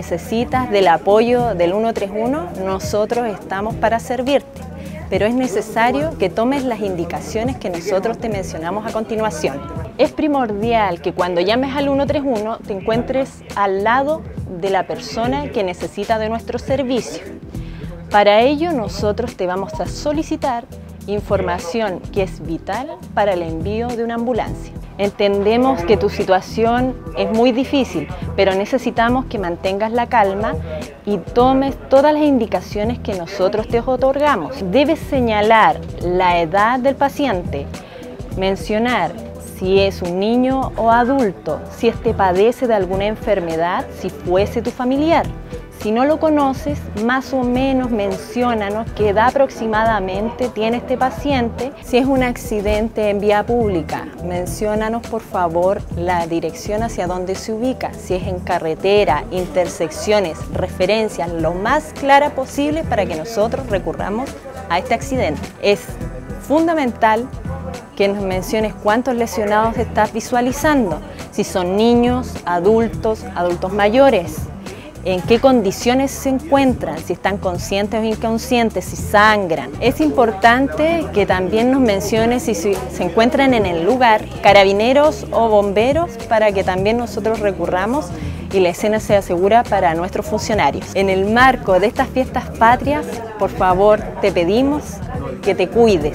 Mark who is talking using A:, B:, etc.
A: necesitas del apoyo del 131, nosotros estamos para servirte, pero es necesario que tomes las indicaciones que nosotros te mencionamos a continuación. Es primordial que cuando llames al 131 te encuentres al lado de la persona que necesita de nuestro servicio. Para ello nosotros te vamos a solicitar información que es vital para el envío de una ambulancia. Entendemos que tu situación es muy difícil, pero necesitamos que mantengas la calma y tomes todas las indicaciones que nosotros te otorgamos. Debes señalar la edad del paciente, mencionar si es un niño o adulto, si éste padece de alguna enfermedad, si fuese tu familiar. Si no lo conoces, más o menos menciónanos qué edad aproximadamente tiene este paciente. Si es un accidente en vía pública, menciónanos por favor la dirección hacia donde se ubica. Si es en carretera, intersecciones, referencias, lo más clara posible para que nosotros recurramos a este accidente. Es fundamental que nos menciones cuántos lesionados estás visualizando, si son niños, adultos mayores. En qué condiciones se encuentran, si están conscientes o inconscientes, si sangran. Es importante que también nos menciones si se encuentran en el lugar carabineros o bomberos para que también nosotros recurramos y la escena sea segura para nuestros funcionarios. En el marco de estas fiestas patrias, por favor, te pedimos que te cuides.